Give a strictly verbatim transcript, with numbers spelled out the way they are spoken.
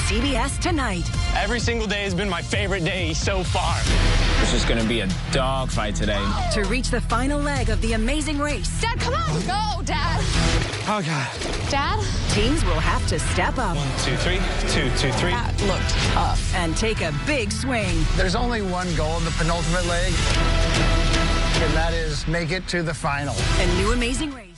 C B S tonight. Every single day has been my favorite day so far. It's just going to be a dogfight today. To reach the final leg of the amazing race. Dad, come on. Go, Dad. Oh, God. Dad? Teams will have to step up. One, two, three. Two, two, three. That looked tough. And take a big swing. There's only one goal in the penultimate leg, and that is make it to the final. A new amazing race.